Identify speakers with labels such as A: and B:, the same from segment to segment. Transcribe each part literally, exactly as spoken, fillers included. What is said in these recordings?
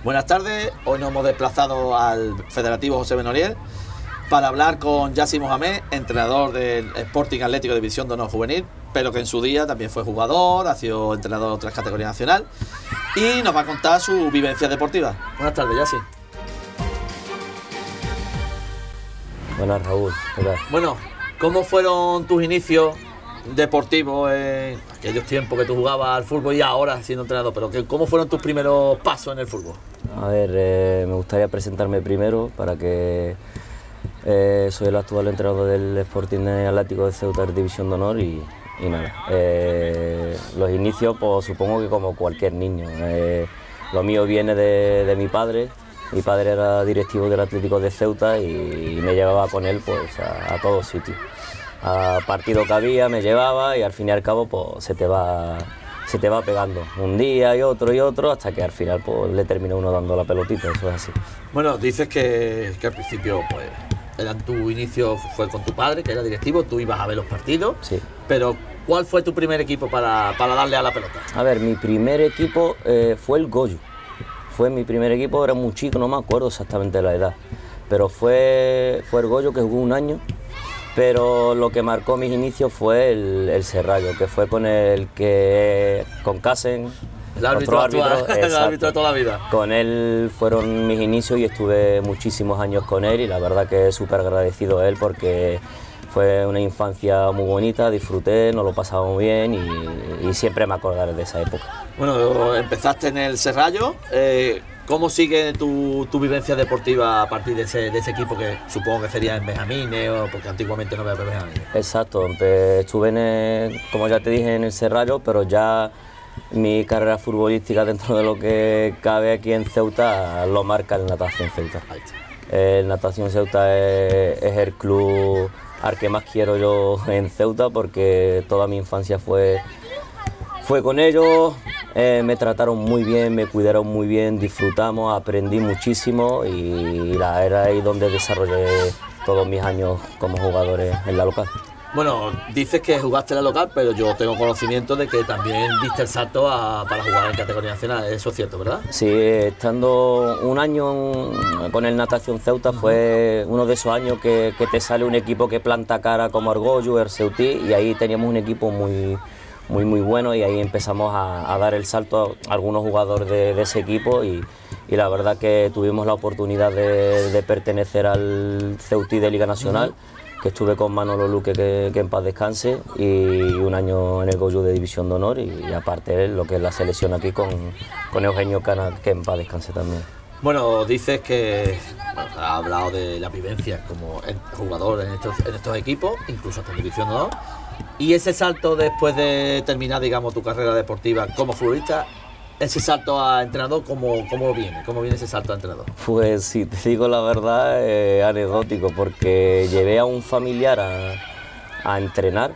A: Buenas tardes, hoy nos hemos desplazado al Federativo José Benoliel para hablar con Yassi Mohamed, entrenador del Sporting Atlético de División de Honor Juvenil, pero que en su día también fue jugador, ha sido entrenador de otras categorías nacional y nos va a contar su vivencia deportiva. Buenas tardes, Yassi.
B: Buenas, Raúl. ¿Qué tal?
A: Bueno, ¿cómo fueron tus inicios deportivos en aquellos tiempos que tú jugabas al fútbol y ahora siendo entrenador? Pero ¿cómo fueron tus primeros pasos en el fútbol?
B: A ver, eh, me gustaría presentarme primero para que eh, soy el actual entrenador del Sporting Atlético de Ceuta de División de Honor y, y nada. Eh, los inicios, pues supongo que como cualquier niño. Eh, lo mío viene de, de mi padre. Mi padre era directivo del Atlético de Ceuta y, y me llevaba con él pues, a, a todos sitios. A partido que había me llevaba y al fin y al cabo pues, se te va... se te va pegando un día y otro y otro hasta que al final pues, le termina uno dando la pelotita, eso es así.
A: Bueno, dices que, que al principio pues era tu inicio fue con tu padre, que era directivo, tú ibas a ver los partidos,
B: sí.
A: Pero ¿cuál fue tu primer equipo para, para darle a la pelota?
B: A ver, mi primer equipo eh, fue el Goyo, fue mi primer equipo, era muy chico, no me acuerdo exactamente la edad, pero fue, fue el Goyo que jugó un año. Pero lo que marcó mis inicios fue el, el Serrallo, que fue con el que, con Casen,
A: el árbitro,
B: árbitro,
A: actual, el árbitro de toda la vida.
B: Con él fueron mis inicios y estuve muchísimos años con él y la verdad que súper agradecido a él porque fue una infancia muy bonita, disfruté, nos lo pasamos bien y, y siempre me acordaré de esa época.
A: Bueno, empezaste en el Serrallo. Eh, ¿Cómo sigue tu, tu vivencia deportiva a partir de ese, de ese equipo que supongo que sería en Benjamines, o porque antiguamente no había Benjamines?
B: Exacto, estuve, en el, como ya te dije, en el Serrallo, pero ya mi carrera futbolística dentro de lo que cabe aquí en Ceuta lo marca el Natación Ceuta. El Natación Ceuta es, es el club al que más quiero yo en Ceuta porque toda mi infancia fue... Fue con ellos, eh, me trataron muy bien, me cuidaron muy bien, disfrutamos, aprendí muchísimo y la, era ahí donde desarrollé todos mis años como jugador en la local.
A: Bueno, dices que jugaste en la local, pero yo tengo conocimiento de que también diste el salto a, para jugar en categoría nacional, eso es cierto, ¿verdad?
B: Sí, estando un año con el Natación Ceuta fue uno de esos años que, que te sale un equipo que planta cara como Argoyu, el Ceutí, y ahí teníamos un equipo muy... muy muy bueno y ahí empezamos a, a dar el salto a algunos jugadores de, de ese equipo y, y la verdad que tuvimos la oportunidad de, de pertenecer al Ceutí de Liga Nacional, uh-huh. que estuve con Manolo Luque, que, que en paz descanse, y un año en el Goyo de División de Honor y, y aparte lo que es la selección aquí con, con Eugenio Cana, que en paz descanse también.
A: Bueno, dices que bueno, has hablado de la vivencia como jugador en estos, en estos equipos, incluso hasta en División de Honor. Y ese salto después de terminar, digamos, tu carrera deportiva como futbolista, ese salto a entrenador, ¿cómo, cómo viene? ¿Cómo viene ese salto a entrenador?
B: Pues si te digo la verdad, eh, anecdótico, porque llevé a un familiar a, a entrenar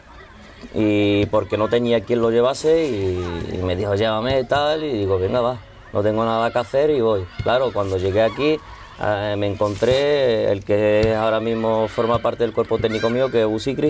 B: y porque no tenía quien lo llevase y, y me dijo, llévame y tal, y digo, venga, va, no tengo nada que hacer y voy. Claro, cuando llegué aquí eh, me encontré el que ahora mismo forma parte del cuerpo técnico mío, que es Busikri,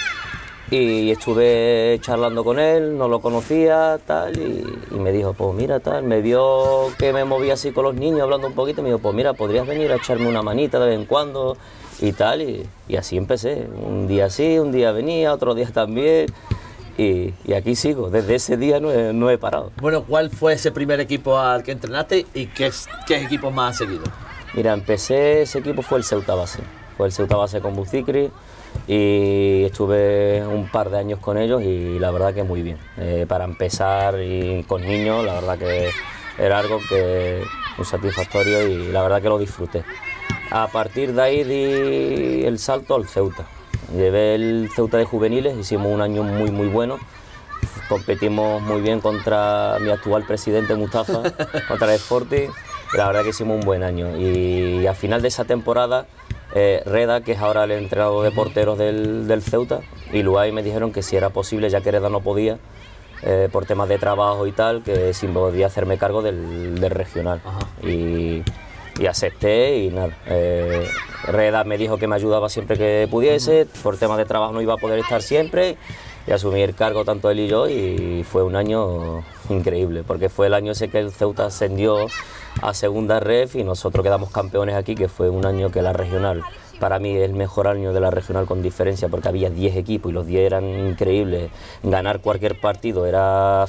B: y estuve charlando con él, no lo conocía, tal, y, y me dijo, pues mira, tal, me vio que me movía así con los niños, hablando un poquito, y me dijo, pues mira, podrías venir a echarme una manita de vez en cuando, y tal, y, y así empecé, un día sí, un día venía, otro día también, y, y aquí sigo, desde ese día no he, no he parado.
A: Bueno, ¿cuál fue ese primer equipo al que entrenaste y qué, qué equipos más has seguido?
B: Mira, empecé, ese equipo fue el Ceuta Base, fue el Ceuta Base con Busikri, y estuve un par de años con ellos y la verdad que muy bien. Eh, para empezar y con niños, la verdad que era algo que muy satisfactorio y la verdad que lo disfruté. A partir de ahí di el salto al Ceuta. Llevé el Ceuta de juveniles, hicimos un año muy muy bueno. Competimos muy bien contra mi actual presidente Mustafa, contra el Sporting. La verdad que hicimos un buen año y, y al final de esa temporada Eh, Reda, que es ahora el entrenador de porteros del, del Ceuta, y Luay me dijeron que si era posible, ya que Reda no podía, eh, por temas de trabajo y tal, que si podía hacerme cargo del, del regional. Y, y acepté y nada. Eh, Reda me dijo que me ayudaba siempre que pudiese, por temas de trabajo no iba a poder estar siempre, y asumí el cargo tanto él y yo y fue un año increíble, porque fue el año ese que el Ceuta ascendió a segunda ref y nosotros quedamos campeones aquí, que fue un año que la regional, para mí el mejor año de la regional con diferencia, porque había diez equipos y los diez eran increíbles. Ganar cualquier partido era,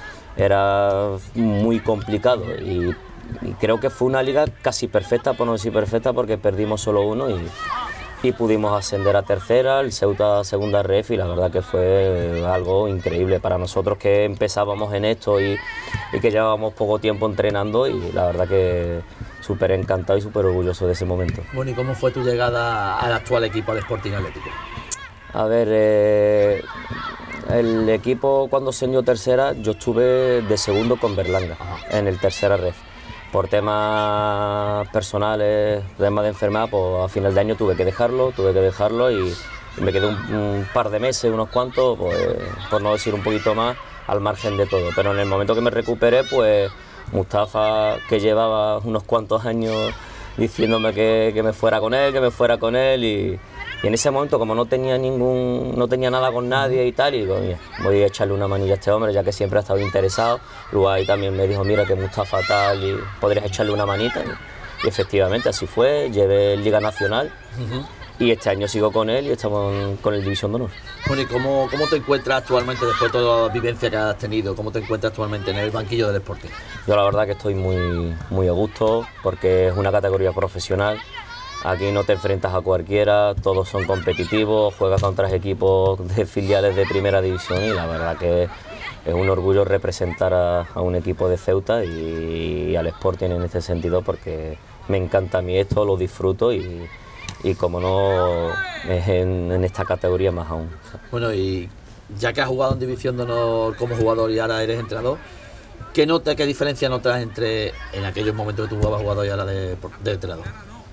B: era muy complicado y, y creo que fue una liga casi perfecta, por no decir perfecta, porque perdimos solo uno y, y pudimos ascender a tercera, el Ceuta a segunda ref, y la verdad que fue algo increíble para nosotros que empezábamos en esto y, y que llevábamos poco tiempo entrenando, y la verdad que súper encantado y súper orgulloso de ese momento.
A: Bueno, ¿y cómo fue tu llegada al actual equipo, al Sporting Atlético?
B: A ver, eh, el equipo cuando ascendió tercera, yo estuve de segundo con Berlanga, Ajá. en el tercera ref. Por temas personales, temas de enfermedad, pues a final de año tuve que dejarlo, tuve que dejarlo y me quedé un, un par de meses, unos cuantos, pues, por no decir un poquito más, al margen de todo. Pero en el momento que me recuperé, pues Mustafa, que llevaba unos cuantos años diciéndome que, que me fuera con él, que me fuera con él, y, y en ese momento, como no tenía ningún, no tenía nada con nadie y tal, y digo, mira, voy a echarle una manilla a este hombre, ya que siempre ha estado interesado. Luego ahí también me dijo, mira que Mustafa tal, y podrías echarle una manita, y, y efectivamente así fue, llevé Liga Nacional. Uh-huh. Y este año sigo con él y estamos con el División de Honor.
A: Bueno, ¿y cómo, cómo te encuentras actualmente, después de toda la vivencia que has tenido, cómo te encuentras actualmente en el banquillo del Sporting?
B: Yo la verdad que estoy muy, muy a gusto, porque es una categoría profesional. Aquí no te enfrentas a cualquiera, todos son competitivos, juegas contra equipos de filiales de primera división, y la verdad que es un orgullo representar a, a un equipo de Ceuta y, y al Sporting en este sentido, porque me encanta a mí esto, lo disfruto y... y como no es en, en esta categoría más aún.
A: Bueno, y ya que has jugado en División de Honor como jugador y ahora eres entrenador, ¿qué nota, qué diferencia notas entre en aquellos momentos que tú jugabas jugador y ahora de, de entrenador?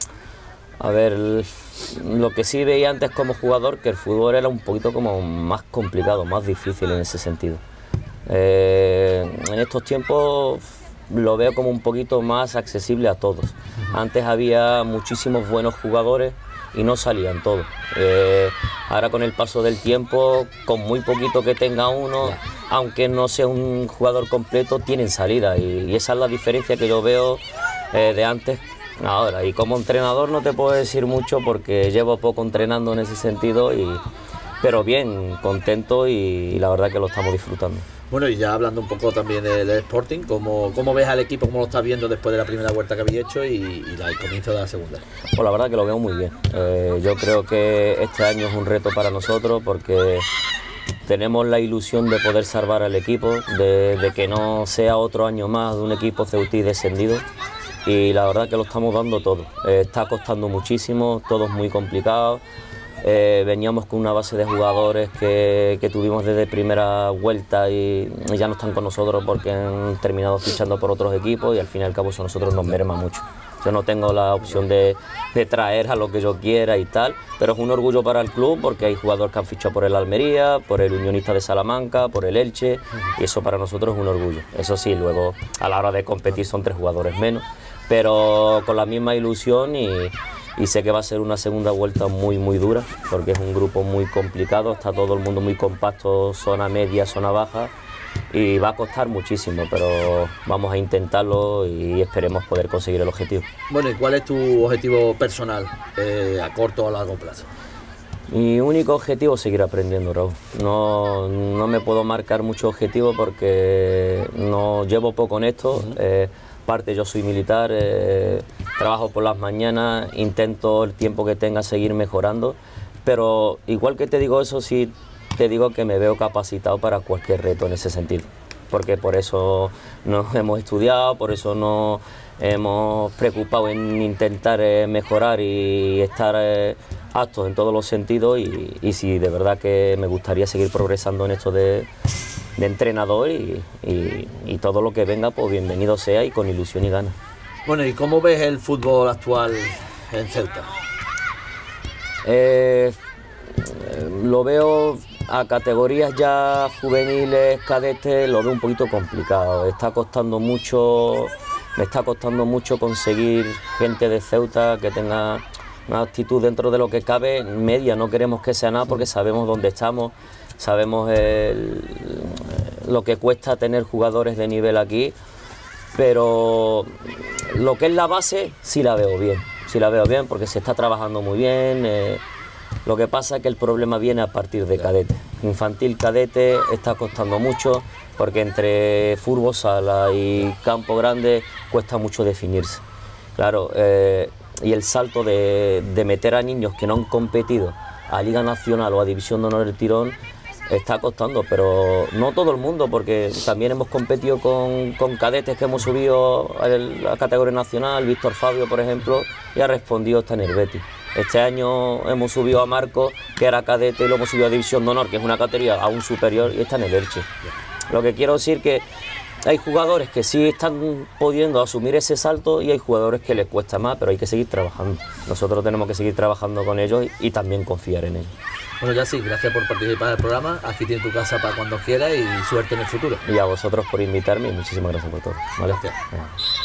B: A ver, lo que sí veía antes como jugador, que el fútbol era un poquito como más complicado, más difícil en ese sentido. Eh, en estos tiempos lo veo como un poquito más accesible a todos. Antes había muchísimos buenos jugadores y no salían todos. Eh, ahora con el paso del tiempo, con muy poquito que tenga uno, aunque no sea un jugador completo, tienen salida, y, y esa es la diferencia que yo veo eh, de antes a ahora. Y como entrenador no te puedo decir mucho porque llevo poco entrenando en ese sentido, y, pero bien, contento y, y la verdad que lo estamos disfrutando.
A: Bueno, y ya hablando un poco también del Sporting, ¿cómo, cómo ves al equipo, cómo lo estás viendo después de la primera vuelta que habéis hecho y, y la, el comienzo de la segunda?
B: Pues la verdad que lo veo muy bien. Eh, yo creo que este año es un reto para nosotros, porque tenemos la ilusión de poder salvar al equipo, de, de que no sea otro año más de un equipo ceutí descendido, y la verdad que lo estamos dando todo. Eh, está costando muchísimo, todo es muy complicado. Eh, veníamos con una base de jugadores que, que tuvimos desde primera vuelta y, y ya no están con nosotros porque han terminado fichando por otros equipos, y al fin y al cabo eso a nosotros nos merma mucho. Yo no tengo la opción de, de traer a lo que yo quiera y tal, pero es un orgullo para el club porque hay jugadores que han fichado por el Almería, por el Unionista de Salamanca, por el Elche, y eso para nosotros es un orgullo. Eso sí, luego a la hora de competir son tres jugadores menos, pero con la misma ilusión, y Y sé que va a ser una segunda vuelta muy muy dura, porque es un grupo muy complicado, está todo el mundo muy compacto, zona media, zona baja, y va a costar muchísimo, pero vamos a intentarlo y esperemos poder conseguir el objetivo.
A: Bueno, ¿y cuál es tu objetivo personal eh, a corto o a largo plazo?
B: Mi único objetivo es seguir aprendiendo, Raúl. No, no me puedo marcar mucho objetivo porque no llevo poco en esto. Uh-huh. eh, Parte, yo soy militar, eh, trabajo por las mañanas, intento el tiempo que tenga seguir mejorando, pero igual que te digo eso, sí te digo que me veo capacitado para cualquier reto en ese sentido, porque por eso nos hemos estudiado, por eso nos hemos preocupado en intentar eh, mejorar y estar eh, aptos en todos los sentidos, y, y sí, de verdad que me gustaría seguir progresando en esto de... de entrenador, y, y, y todo lo que venga, pues bienvenido sea, y con ilusión y ganas.
A: Bueno, ¿y cómo ves el fútbol actual en Ceuta?
B: Eh, lo veo a categorías ya juveniles, cadetes, lo veo un poquito complicado. Está costando mucho, me está costando mucho conseguir gente de Ceuta que tenga una actitud dentro de lo que cabe media. No queremos que sea nada porque sabemos dónde estamos. Sabemos el, lo que cuesta tener jugadores de nivel aquí, pero lo que es la base sí la veo bien, sí la veo bien porque se está trabajando muy bien. Eh, lo que pasa es que el problema viene a partir de cadete. Infantil, cadete está costando mucho porque entre fútbol, sala y campo grande cuesta mucho definirse. Claro, eh, y el salto de, de meter a niños que no han competido a Liga Nacional o a División de Honor del Tirón está costando, pero no todo el mundo, porque también hemos competido con, con cadetes que hemos subido a la categoría nacional. Víctor Fabio, por ejemplo, y ha respondido, está en el Betis. Este año hemos subido a Marco, que era cadete, y lo hemos subido a División de Honor, que es una categoría aún superior, y está en el Elche. Lo que quiero decir que hay jugadores que sí están pudiendo asumir ese salto y hay jugadores que les cuesta más, pero hay que seguir trabajando. Nosotros tenemos que seguir trabajando con ellos y, y también confiar en ellos.
A: Bueno, ya sí, gracias por participar en el programa. Aquí tienes tu casa para cuando quieras y suerte en el futuro.
B: Y a vosotros por invitarme y muchísimas gracias por todo. ¿Vale?
A: Gracias.